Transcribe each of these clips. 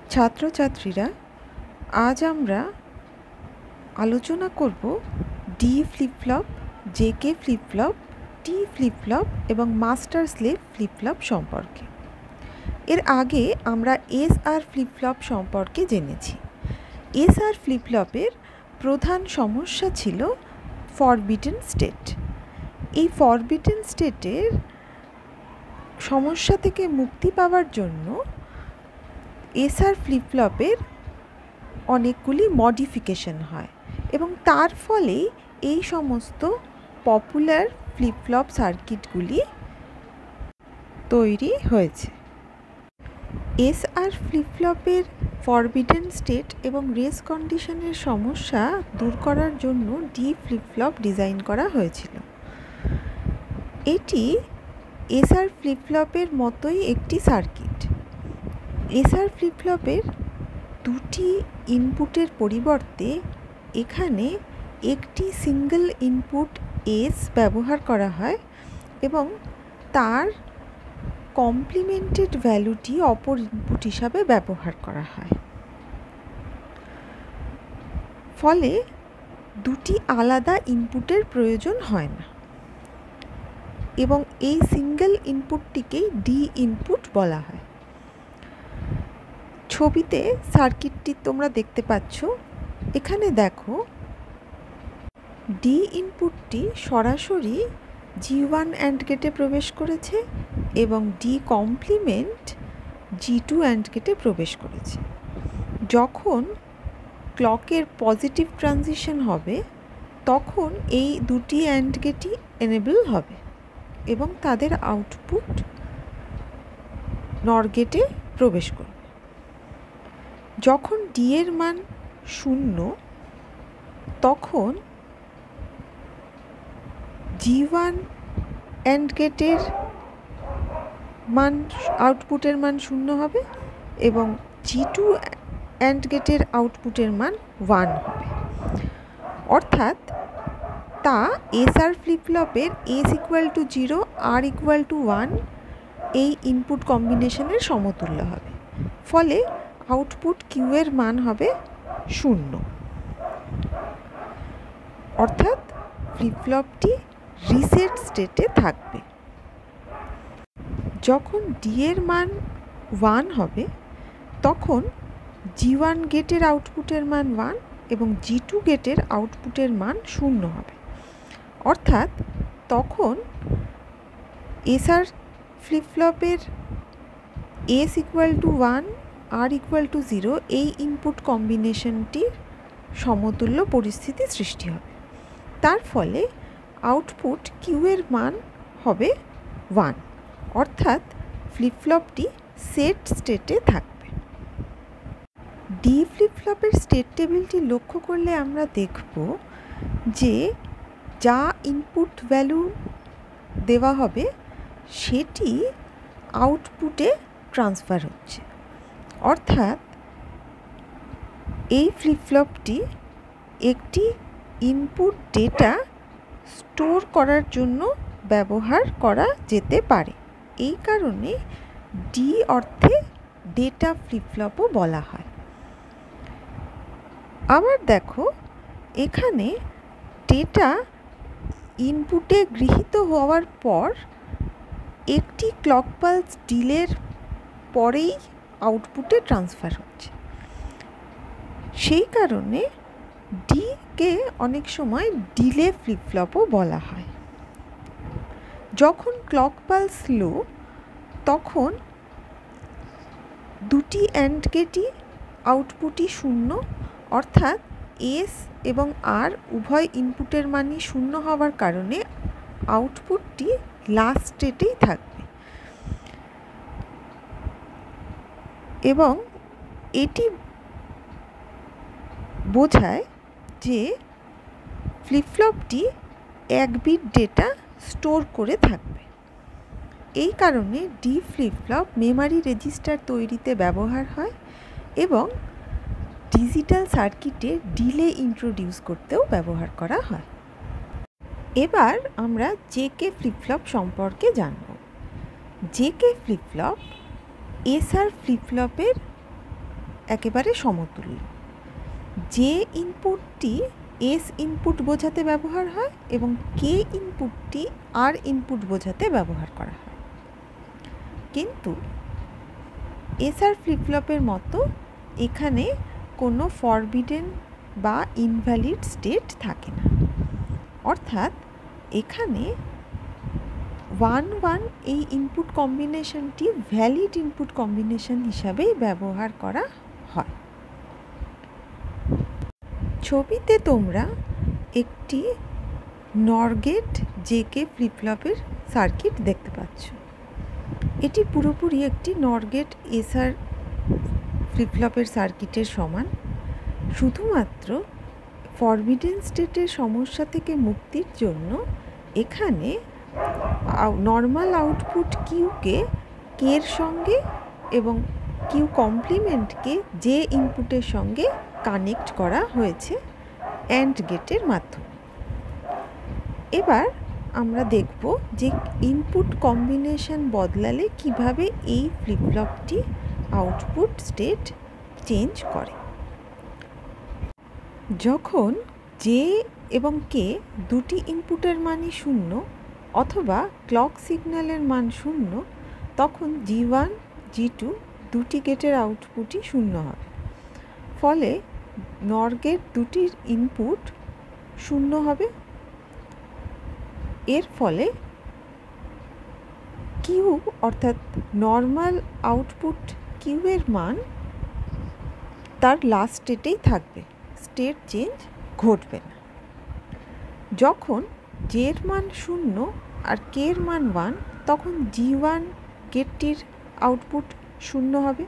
ছাত্রছাত্রীরা, আজ আমরা আলোচনা করব D flip flop, JK flip flop, T flip flop এবং মাস্টার স্লেভ ফ্লিপ ফ্লপ সম্পর্কে। এর আগে আমরা এসআর ফ্লিপ ফ্লপ সম্পর্কে জেনেছি। এসআর ফ্লিপ ফ্লপের প্রধান সমস্যা ছিল ফরবিডেন স্টেট। এই ফরবিডেন স্টেটের সমস্যা থেকে মুক্তি পাওয়ার জন্য এসআর ফ্লিপ ফ্লপের অনেকগুলি মডিফিকেশন হয় এবং তার ফলে এই সমস্ত পপুলার ফ্লিপ ফ্লপ সার্কিটগুলি তৈরি হয়েছে। এসআর ফ্লিপ ফ্লপের ফরবিডেন স্টেট এবং রেস কন্ডিশনের সমস্যা দূর করার জন্য ডি ফ্লিপ ফ্লপ ডিজাইন করা হয়েছিল। এটি এসআর ফ্লিপ ফ্লপের মতোই একটি সার্কিট। এসআর ফ্লিপ ফ্লপের দুটি ইনপুটের পরিবর্তে এখানে একটি সিঙ্গেল ইনপুট এস ব্যবহার করা হয় এবং তার কমপ্লিমেন্টেড ভ্যালুটি অপর ইনপুট হিসাবে ব্যবহার করা হয়। ফলে দুটি আলাদা ইনপুটের প্রয়োজন হয় না এবং এই সিঙ্গেল ইনপুটটিকেই ডি ইনপুট বলা হয়। ছবিতে সার্কিটটি তোমরা দেখতে পাচ্ছ। এখানে দেখো, ডি ইনপুটটি সরাসরি G1 অ্যান্ড গেটে প্রবেশ করেছে এবং ডি কমপ্লিমেন্ট G2 অ্যান্ড গেটে প্রবেশ করেছে। যখন ক্লকের পজিটিভ ট্রানজিশন হবে তখন এই দুটি অ্যান্ড গেটই এনেবল হবে এবং তাদের আউটপুট নর গেটে প্রবেশ করবে। যখন ডি এর মান 0 তখন G1 অ্যান্ড গেটের মান আউটপুটের মান 0 হবে এবং G2 অ্যান্ড গেটের আউটপুটের মান 1 হবে। অর্থাৎ তা এসআর ফ্লিপ ফ্লপের S equal to 0 R equal to 1 এই ইনপুট কম্বিনেশনের সমতুল্য হবে। ফলে আউটপুট কিউ এর মান হবে 0। অর্থাৎ ফ্লিপ ফ্লপটি রিসেট স্টেটে থাকবে। যখন ডি এর মান 1 হবে তখন G1 গেটের আউটপুটের মান 1 এবং G2 গেটের আউটপুটের মান 0 হবে। অর্থাৎ তখন এসআর ফ্লিপ ফ্লপের S equal to 1 R equal to 0 এই ইনপুট কম্বিনেশনটির সমতুল্য পরিস্থিতি সৃষ্টি হবে। তার ফলে আউটপুট কিউ এর মান হবে 1। অর্থাৎ ফ্লিপ ফ্লপটি সেট স্টেটে থাকবে। ডি ফ্লিপ ফ্লপের স্টেট টেবিলটি লক্ষ্য করলে আমরা দেখব যে যা ইনপুট ভ্যালু দেওয়া হবে সেটি আউটপুটে ট্রান্সফার হচ্ছে। অর্থাৎ এই ফ্লিপ ফ্লপটি একটি ইনপুট ডেটা স্টোর করার জন্য ব্যবহার করা যেতে পারে। এই কারণে ডি অর্থে ডেটা ফ্লিপ ফ্লপও বলা হয়। আবার দেখো, এখানে ডেটা ইনপুটে গৃহীত হওয়ার পর একটি ক্লক পালস ডিলের পরেই আউটপুটে ট্রান্সফার হচ্ছে। সেই কারণে ডিকে অনেক সময় ডিলে ফ্লিপ ফ্লপও বলা হয়। যখন ক্লক পালস লো তখন দুটি অ্যান্ড গেটই আউটপুটই 0। অর্থাৎ এস এবং আর উভয় ইনপুটের মানই 0 হওয়ার কারণে আউটপুটটি লাস্ট স্টেটেই থাকবে এবং এটি বোঝায় যে ফ্লিপ ফ্লপটি 1 বিট ডেটা স্টোর করে থাকবে। এই কারণে D flip flop memory register তৈরিতে ব্যবহার হয় এবং ডিজিটাল সার্কিটে ডিলে ইন্ট্রোডিউস করতেও ব্যবহার করা হয়। এবার আমরা জেকে ফ্লিপ ফ্লপ সম্পর্কে জানব। JK flip flop SR flip ফ্লপের একেবারে সমতুল্য। যে ইনপুটটি এস ইনপুট বোঝাতে ব্যবহার হয় এবং কে ইনপুটটি আর ইনপুট বোঝাতে ব্যবহার করা হয়। কিন্তু এসআর ফ্লিপফ্লপের মতো এখানে কোনো ফরবিডেন বা ইনভ্যালিড স্টেট থাকে না। অর্থাৎ এখানে 1-1 এই ইনপুট কম্বিনেশনটি ভ্যালিড ইনপুট কম্বিনেশন হিসাবেই ব্যবহার করা হয়। ছবিতে তোমরা একটি নর গেট জেকে ফ্লিপফ্লপের সার্কিট দেখতে পাচ্ছ। এটি পুরোপুরি একটি নর গেট এসআর ফ্লিপফ্লপের সার্কিটের সমান। শুধুমাত্র ফরবিডেন স্টেটের সমস্যা থেকে মুক্তির জন্য এখানে নর্মাল আউটপুট কিউকে কের সঙ্গে এবং কিউ কমপ্লিমেন্টকে যে ইনপুটের সঙ্গে কানেক্ট করা হয়েছে অ্যান্ড গেটের মাধ্যমে। এবার আমরা দেখব যে ইনপুট কম্বিনেশন বদলালে কিভাবে এই ফ্লিপফ্লপটি আউটপুট স্টেট চেঞ্জ করে। যখন জে এবং কে দুটি ইনপুটের মানই 0 অথবা ক্লক সিগন্যালের মান 0, তখন G1 G2 দুটি গেটের আউটপুটই 0 হবে। ফলে নর গেট দুটির ইনপুট 0 হবে। এর ফলে কিউ অর্থাৎ নর্মাল আউটপুট কিউ এর মান তার লাস্ট স্টেটেই থাকবে, স্টেট চেঞ্জ ঘটবে না। যখন জে এর মান 0 আর কে এর মান 1, তখন G1 গেটটির আউটপুট 0 হবে।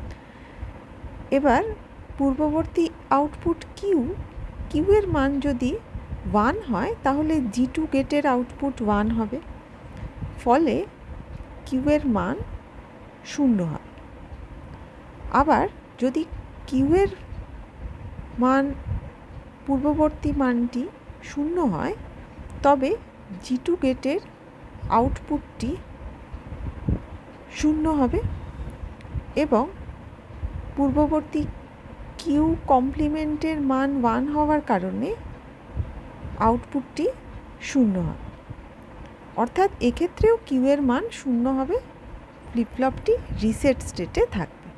এবার পূর্ববর্তী আউটপুট কিউ এর মান যদি 1 হয় তাহলে G2 গেটের আউটপুট 1 হবে। ফলে কিউ এর মান 0 হবে। আবার যদি কিউ এর মান পূর্ববর্তী মানটি 0 হয় তবে G2 গেটের আউটপুটটি 0 হবে এবং পূর্ববর্তী কিউ কমপ্লিমেন্টের মান 1 হওয়ার কারণে আউটপুটটি 0 হবে। অর্থাৎ এক্ষেত্রেও কিউ এর মান 0 হবে, ফ্লিপফ্লপটি রিসেট স্টেটে থাকবে।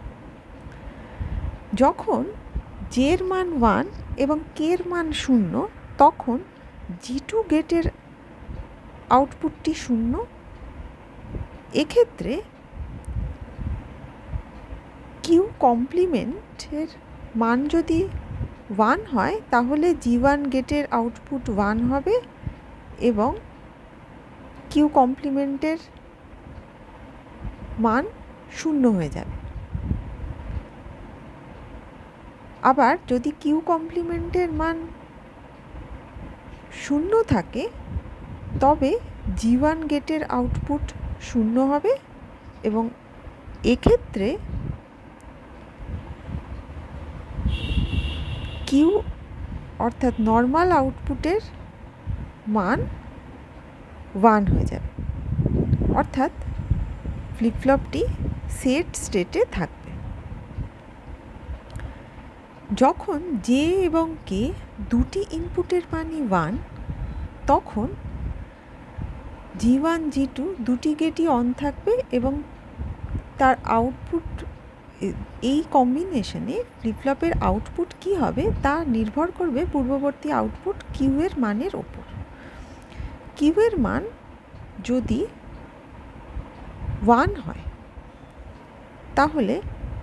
যখন জে এর মান 1 এবং কে এর মান 0, তখন G2 গেটের আউটপুটটি 0। এক্ষেত্রে কিউ কমপ্লিমেন্টের মান যদি 1 হয় তাহলে G1 গেটের আউটপুট 1 হবে এবং কিউ কমপ্লিমেন্টের মান 0 হয়ে যাবে। আবার যদি কিউ কমপ্লিমেন্টের মান 0 থাকে তবে G1 গেটের আউটপুট 0 হবে এবং এক্ষেত্রে কিউ অর্থাৎ নর্মাল আউটপুটের মান 1 হয়ে যাবে। অর্থাৎ ফ্লিপফ্লপটি সেট স্টেটে থাকবে। যখন জে এবং কে দুটি ইনপুটের মানই 1, তখন G1 G2 দুটি গেটই অন থাকবে এবং তার আউটপুট এই কম্বিনেশনে ফ্লিপফ্লপের আউটপুট কী হবে তা নির্ভর করবে পূর্ববর্তী আউটপুট কিউ এর মানের ওপর। কিউ এর মান যদি 1 হয় তাহলে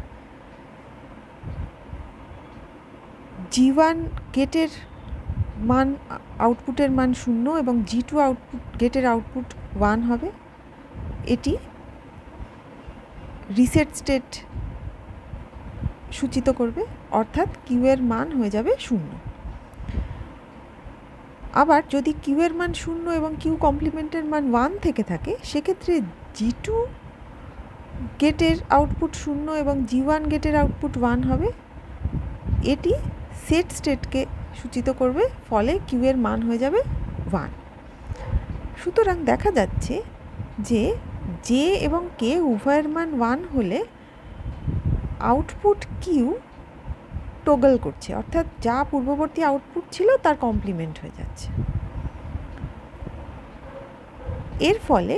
G1 গেটের মান আউটপুটের মান 0 এবং G2 গেটের আউটপুট 1 হবে। এটি রিসেট স্টেট সূচিত করবে, অর্থাৎ কিউ এর মান হয়ে যাবে 0। আবার যদি কিউ এর মান 0 এবং কিউ কমপ্লিমেন্টের মান 1 থেকে থাকে সেক্ষেত্রে G2 গেটের আউটপুট 0 এবং G1 গেটের আউটপুট 1 হবে। এটি সেট স্টেটকে সূচিত করবে, ফলে কিউ এর মান হয়ে যাবে 1। সুতরাং দেখা যাচ্ছে যে জে এবং কে উভয়ের মান 1 হলে আউটপুট কিউ টগল করছে, অর্থাৎ যা পূর্ববর্তী আউটপুট ছিল তার কমপ্লিমেন্ট হয়ে যাচ্ছে। এর ফলে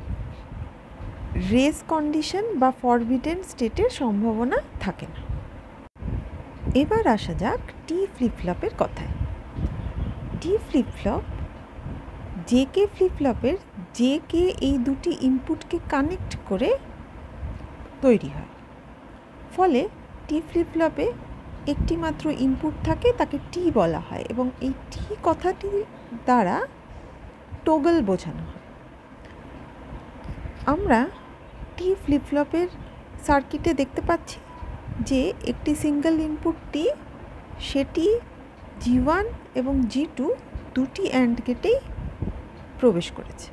রেস কন্ডিশন বা ফরবিডেন স্টেটের সম্ভাবনা থাকে না। এবার আসা যাক টি ফ্লিপ ফ্লপের কথায়। T flip flop JK flip ফ্লপের জেকে এই দুটি ইনপুটকে কানেক্ট করে তৈরি হয়। ফলে টি ফ্লিপ ফ্লপে একটি মাত্র ইনপুট থাকে, তাকে টি বলা হয়, এবং এই টি কথাটি দ্বারা টগল বোঝানো হয়। আমরা টি ফ্লিপ ফ্লপের সার্কিটে দেখতে পাচ্ছি যে একটি সিঙ্গেল ইনপুট টি, সেটি G1 এবং G2 দুটি অ্যান্ড গেটেই প্রবেশ করেছে।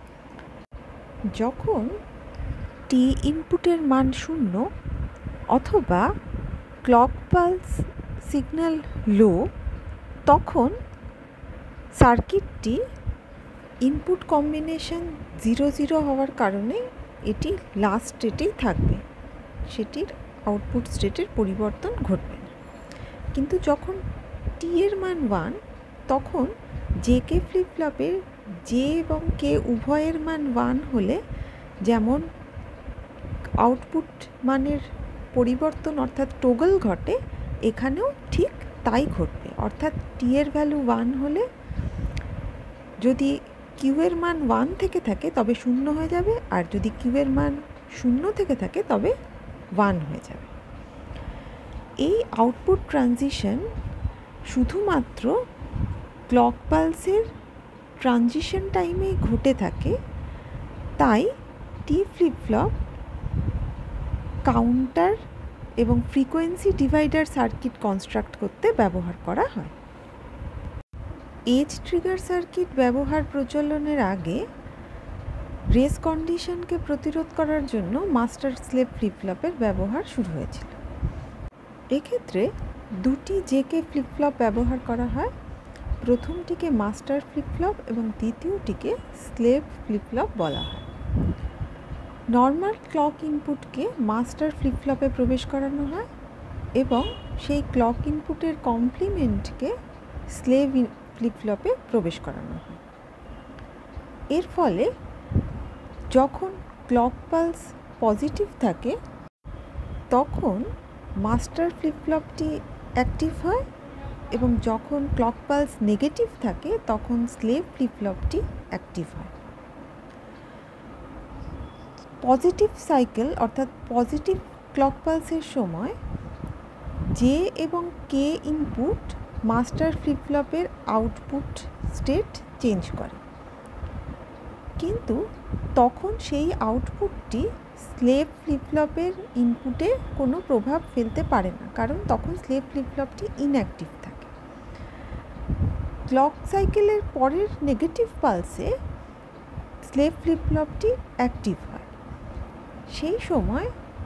যখন টি ইনপুটের মান 0 অথবা ক্লক পালস সিগন্যাল লো, তখন সার্কিটটি ইনপুট কম্বিনেশন 0-0 হওয়ার কারণে এটি লাস্ট স্টেটেই থাকবে, সেটির আউটপুট স্টেটের পরিবর্তন ঘটবে না। কিন্তু যখন টি এর মান 1, তখন জেকে ফ্লিপ ফ্লপের জে এবং কে উভয়ের মান 1 হলে যেমন আউটপুট মানের পরিবর্তন অর্থাৎ টগল ঘটে, এখানেও ঠিক তাই ঘটবে। অর্থাৎ টি এর ভ্যালু 1 হলে যদি কিউ এর মান 1 থেকে থাকে তবে 0 হয়ে যাবে, আর যদি কিউ এর মান 0 থেকে থাকে তবে 1 হয়ে যাবে। এই আউটপুট ট্রানজিশন শুধুমাত্র ক্লক পালসের ট্রানজিশন টাইমেই ঘটে থাকে, তাই টি ফ্লিপ ফ্লপ কাউন্টার এবং ফ্রিকোয়েন্সি ডিভাইডার সার্কিট কনস্ট্রাক্ট করতে ব্যবহার করা হয়। এজ ট্রিগার সার্কিট ব্যবহার প্রচলনের আগে রেস কন্ডিশনকে প্রতিরোধ করার জন্য মাস্টার স্লেভ ফ্লিপ ফ্লপের ব্যবহার শুরু হয়েছিল। এক্ষেত্রে দুটি জেকে ফ্লিপ ফ্লপ ব্যবহার করা হয়, প্রথমটিকে মাস্টার ফ্লিপ ফ্লপ এবং দ্বিতীয়টিকে স্লেভ ফ্লিপ ফ্লপ বলা হয়। নর্মাল ক্লক ইনপুটকে মাস্টার ফ্লিপ ফ্লপে প্রবেশ করানো হয় এবং সেই ক্লক ইনপুটের কমপ্লিমেন্টকে স্লেভ ফ্লিপ ফ্লপে প্রবেশ করানো হয়। এর ফলে যখন ক্লক পালস পজিটিভ থাকে তখন মাস্টার ফ্লিপ ফ্লপটি অ্যাক্টিভ হয়, এবং যখন ক্লক পালস নেগেটিভ থাকে তখন স্লেভ ফ্লিপ ফ্লপটি অ্যাক্টিভ হয়। পজিটিভ সাইকেল অর্থাৎ পজিটিভ ক্লক পালসের সময় জে এবং কে ইনপুট মাস্টার ফ্লিপ ফ্লপের আউটপুট স্টেট চেঞ্জ করে, কিন্তু তখন সেই আউটপুটটি স্লেভ ফ্লিপ ফ্লপের ইনপুটে কোনো প্রভাব ফেলতে পারে না, কারণ তখন স্লেভ ফ্লিপ ফ্লপটি ইনঅ্যাক্টিভ থাকে। ক্লক সাইকেলের পরের নেগেটিভ পালসে স্লেভ ফ্লিপ ফ্লপটি অ্যাক্টিভ হয়। সেই সময়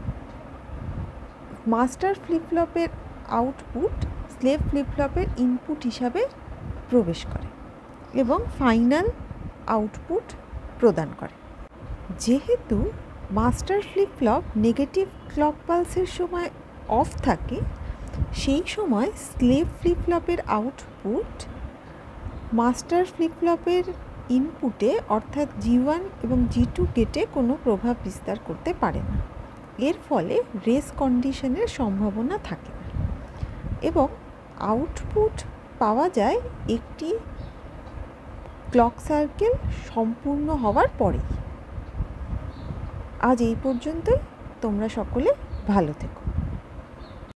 মাস্টার ফ্লিপ ফ্লপের আউটপুট স্লেভ ফ্লিপ ফ্লপের ইনপুট হিসাবে প্রবেশ করে এবং ফাইনাল আউটপুট প্রদান করে। যেহেতু master flip flop negative clock পালসের সময় অফ থাকে, সেই সময় স্লেভ ফ্লিপ ফ্লপের আউটপুট মাস্টার ফ্লিপ ফ্লপের ইনপুটে অর্থাৎ G1 এবং G2 গেটে কোনো প্রভাব বিস্তার করতে পারে না। এর ফলে রেস কন্ডিশনের সম্ভাবনা থাকে না এবং আউটপুট পাওয়া যায় একটি ক্লক সাইকেল সম্পূর্ণ হওয়ার পরেই। আজ এই পর্যন্তই। তোমরা সকলে ভালো থেকো।